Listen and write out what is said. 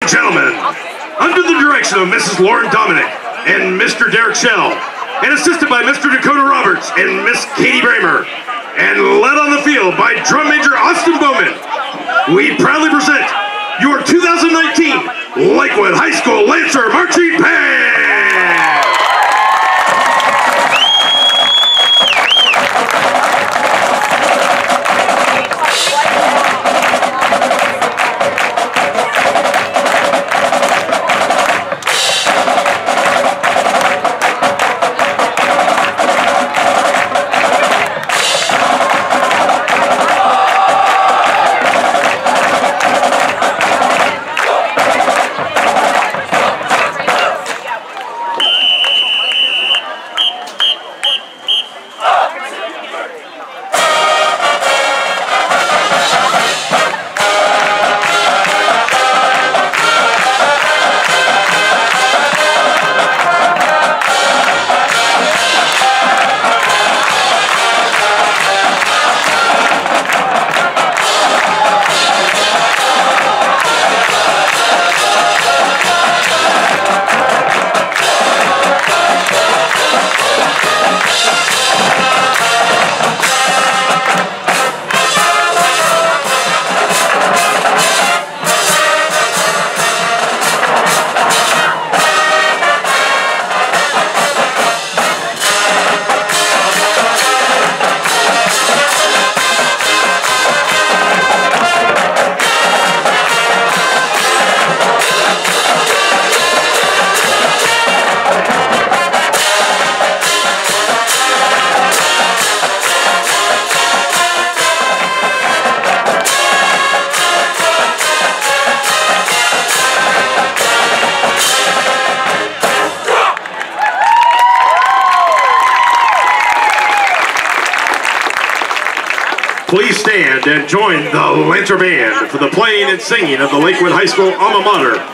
Gentlemen, under the direction of Mrs. Lauren Dominic and Mr. Derek Shell, and assisted by Mr. Dakota Roberts and Miss Katie Bramer, and led on the field by Drum Major Austin Bowman, we proudly present your 2019 Lakewood High School Lancer Marching Band! Please stand and join the Lancer Band for the playing and singing of the Lakewood High School alma mater.